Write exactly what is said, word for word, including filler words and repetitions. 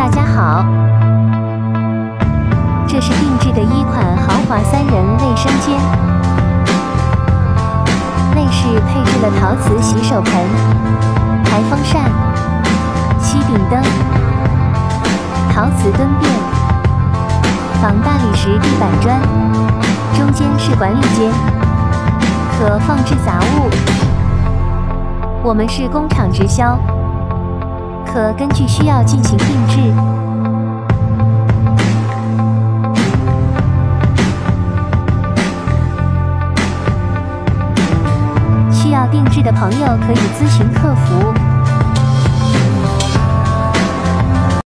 大家好，这是定制的一款豪华三人卫生间，内饰配置了陶瓷洗手盆、排风扇、吸顶灯、陶瓷蹲便、仿大理石地板砖，中间是管理间，可放置杂物。我们是工厂直销，可根据需要进行定制。需要定制的朋友可以咨询客服。